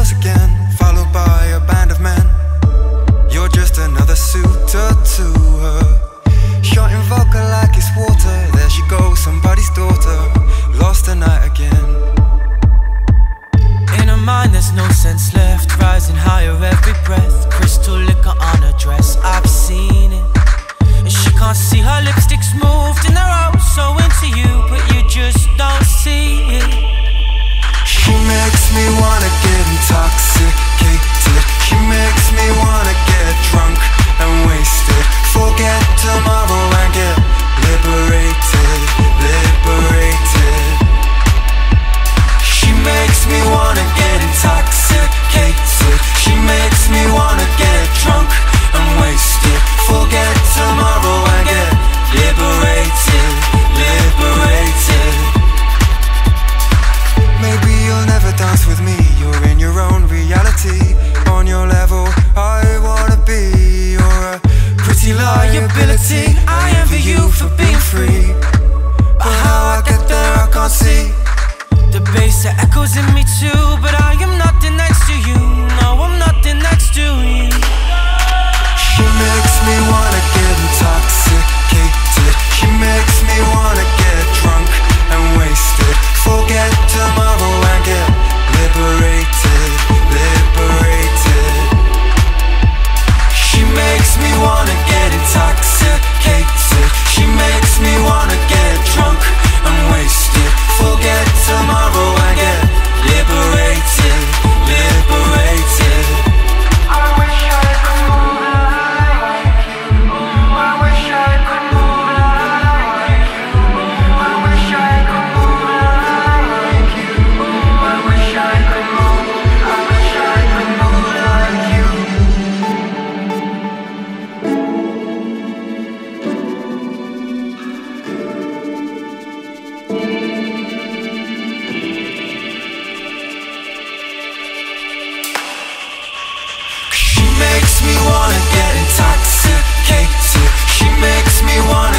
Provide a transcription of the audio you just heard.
close again, followed by a band of men. You're just another suitor to her, shot in vodka like it's water. There she goes, somebody's daughter, lost the night again. In her mind there's no sense left, rising higher every breath. Crystal liquor on her dress, I've seen it. And she can't see her lipstick's moved and they're all so into you, but you just don't see it. She makes me wanna get intoxicated. She makes me wanna get drunk and wasted. Forget tomorrow and get liberated, liberated. She makes me wanna get intoxicated. She makes me wanna get drunk and wasted. Forget tomorrow and get liberated, liberated. Maybe you'll never dance with me, you're in your own reality. On your level, I wanna be. You're a pretty liability. I envy you for being free, but how I get there I can't see. The bass that echoes in me too, but I am nothing next to you. No, I'm nothing next to you. She makes me wanna get intoxicated. She makes me wanna get drunk and wasted. Forget tomorrow and get liberated, liberated. She makes me wanna get intoxicated. She makes me wanna get drunk and wasted. Forget tomorrow and get liberated, liberated. I wish I could move like you. I wish I could move like you. I wish I could move like you. I wish I could move. I wish I could move like you. She makes me wanna get intoxicated. She makes me wanna